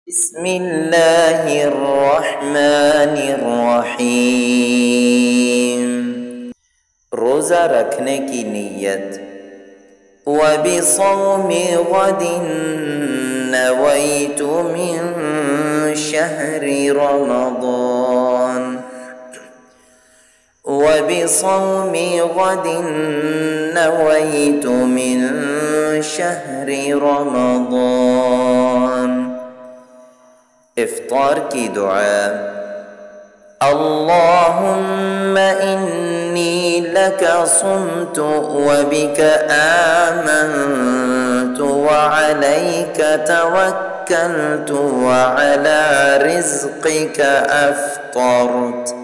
बिस्मिल्लाहिर्रहमानिर्रहीम। रोज़ा रखने की नीयत। वबिसौमि गदिन नवैतु मिन शहरि रमज़ान। वबिसौमि गदिन नवैतु मिन शहरि रमज़ान। इफ्तार की दुआ। अल्लाहुम्मा इन्नी लका सुम्तु व बिका आमन्तु व अलैका तवक्कलतु व अला रिज़्क़िका अफ़्तरतु।